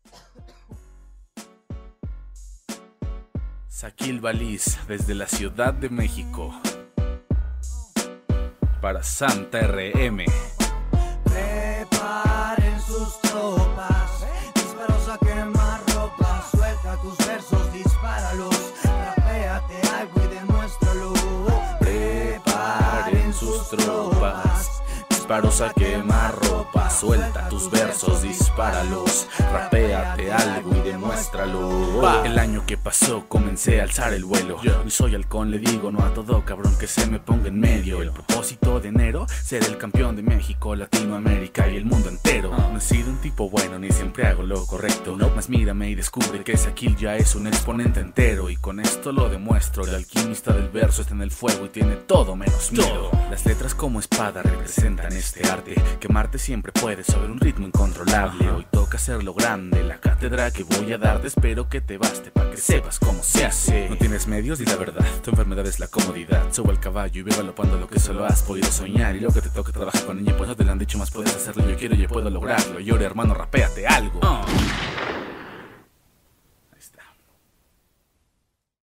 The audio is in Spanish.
Saquil Baliz, desde la Ciudad de México, para Santa RM. Preparen sus tropas, disparos a quemarropa. Suelta tus versos, dispáralos, rapéate algo y demuéstralo. Preparen sus tropas, disparos a quemarropa. Suelta tus versos, dispáralos, rapéate algo y demuéstralo. El año que pasó comencé a alzar el vuelo. Hoy soy halcón, le digo no a todo cabrón que se me ponga en medio. El propósito de enero, ser el campeón de México, Latinoamérica y el mundo entero. No he sido un tipo bueno ni siempre hago lo correcto, más mírame y descubre que Saquil ya es un exponente entero. Y con esto lo demuestro, el alquimista del verso está en el fuego y tiene todo menos miedo. Las letras como espada representan este arte, quemarte siempre puede sobre un ritmo incontrolable. Hoy toca hacerlo grande, la cátedra que voy a darte espero que te baste para que sepas cómo se hace. No tienes medios, di la verdad, tu enfermedad es la comodidad. Subo al caballo y vivo galopando lo que solo has podido soñar. Y lo que te toca trabajar con ella, pues no te lo han dicho, más puedes hacerlo. Yo quiero y yo puedo lograrlo. Llore hermano, rapéate algo.